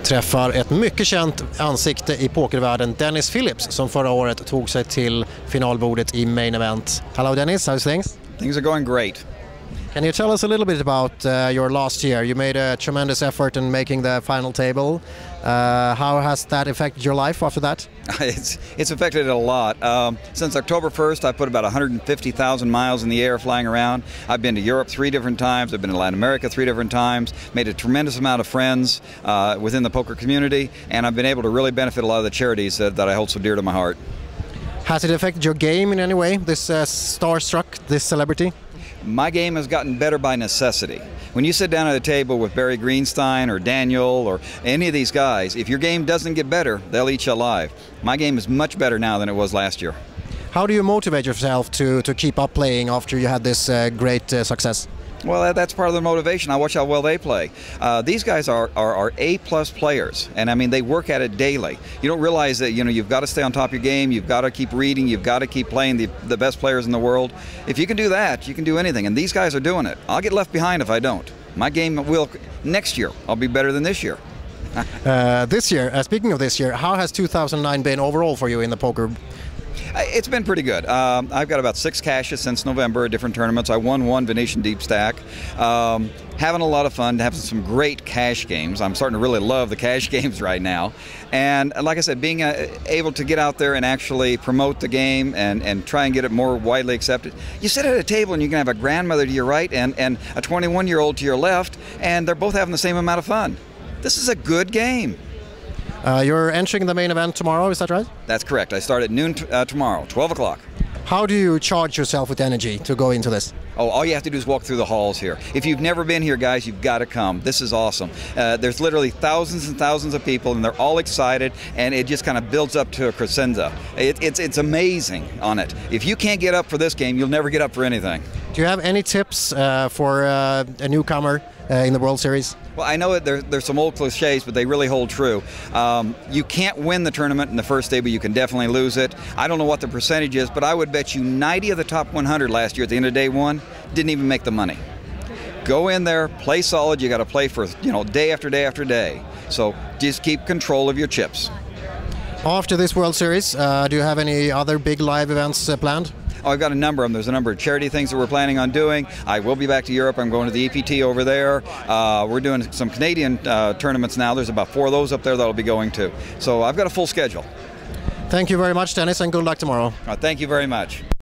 Vi träffar ett mycket känt ansikte i pokervärlden, Dennis Phillips, som förra året tog sig till finalbordet i Main Event. Hello Dennis, how's things? Things are going great. Can you tell us a little bit about your last year? You made a tremendous effort in making the final table. How has that affected your life after that? It's affected it a lot. Since October 1st, I put about 150,000 miles in the air flying around. I've been to Europe 3 different times. I've been to Latin America 3 different times. Made a tremendous amount of friends within the poker community, and I've been able to really benefit a lot of the charities that I hold so dear to my heart. Has it affected your game in any way, this starstruck, this celebrity? My game has gotten better by necessity. When you sit down at a table with Barry Greenstein or Daniel or any of these guys, if your game doesn't get better, they'll eat you alive. My game is much better now than it was last year. How do you motivate yourself to keep up playing after you had this great success? Well, that's part of the motivation. I watch how well they play. These guys are A-plus players, and I mean they work at it daily. You don't realize that you've got to stay on top of your game. You've got to keep reading. You've got to keep playing the best players in the world. If you can do that, you can do anything. And these guys are doing it. I'll get left behind if I don't. My game will next year. I'll be better than this year. This year, speaking of this year, how has 2009 been overall for you in the poker? It's been pretty good. I've got about 6 cashes since November at different tournaments. I won 1 Venetian Deep Stack. Having a lot of fun, having some great cash games. I'm starting to really love the cash games right now. And like I said, being able to get out there and actually promote the game and try and get it more widely accepted. You sit at a table and you can have a grandmother to your right and a 21-year-old to your left, and they're both having the same amount of fun. This is a good game. You're entering the main event tomorrow, is that right? That's correct. I start at noon tomorrow, 12 o'clock. How do you charge yourself with energy to go into this? Oh, all you have to do is walk through the halls here. If you've never been here, guys, you've got to come. This is awesome. There's literally thousands and thousands of people, and they're all excited, and it just kind of builds up to a crescendo. It's amazing on it. If you can't get up for this game, you'll never get up for anything. Do you have any tips for a newcomer in the World Series? Well, I know that there's some old cliches, but they really hold true. You can't win the tournament in the first day, but you can definitely lose it. I don't know what the percentage is, but I would bet you 90 of the top 100 last year at the end of day one didn't even make the money. Go in there, play solid. You got to play for day after day after day. So just keep control of your chips. After this World Series, do you have any other big live events planned? Oh, I've got a number of them. There's a number of charity things that we're planning on doing. I will be back to Europe. I'm going to the EPT over there. We're doing some Canadian tournaments now. There's about 4 of those up there that I'll be going to. So I've got a full schedule. Thank you very much, Dennis, and good luck tomorrow. Thank you very much.